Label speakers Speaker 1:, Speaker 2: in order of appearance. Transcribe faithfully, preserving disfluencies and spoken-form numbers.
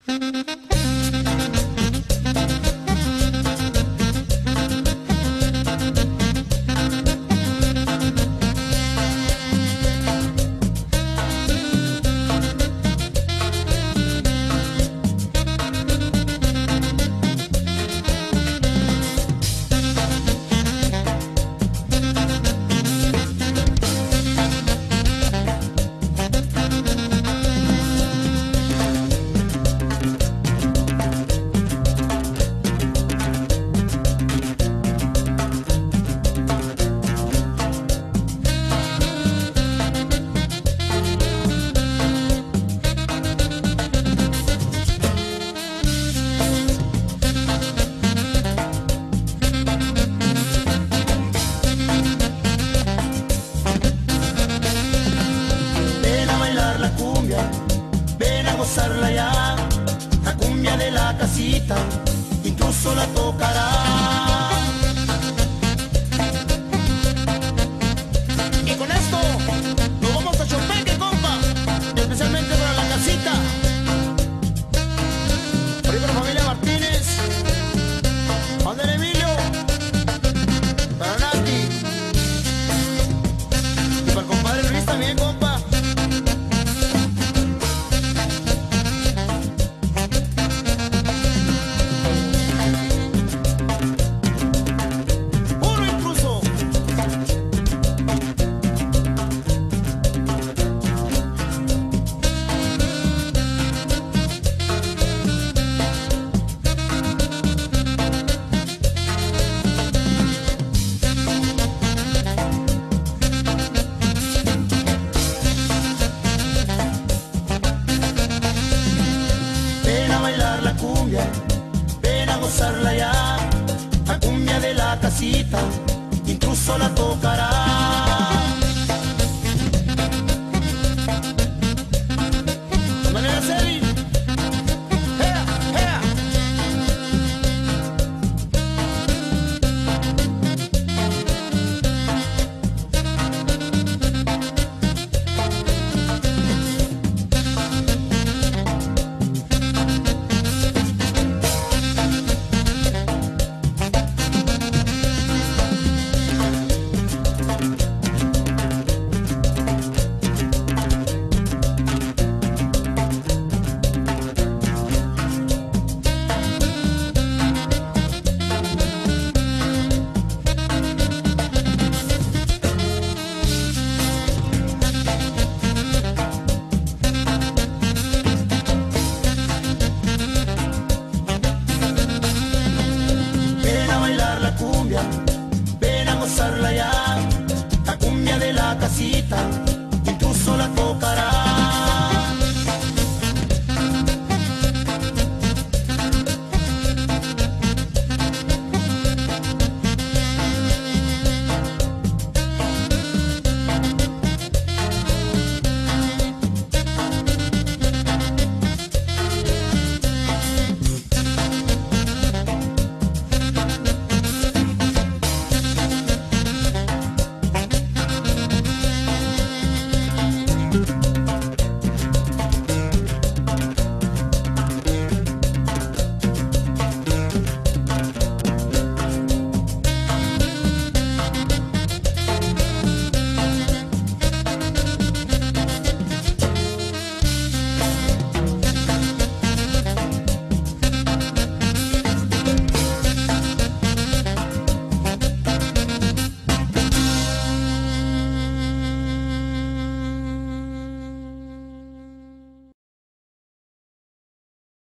Speaker 1: gozarla ya, la cumbia de la casita, incluso la tocará. Y con esto nos vamos a Chopeque, compa, especialmente para la casita. Por ahí para la familia Martínez, Ander Emilio, para Nati y para el compadre Luis también, compa. Ven a gozarla ya, la cumbia de la casita, incluso la tocará. De manera seria, ¡ea, ea! Ven a bailar la cumbia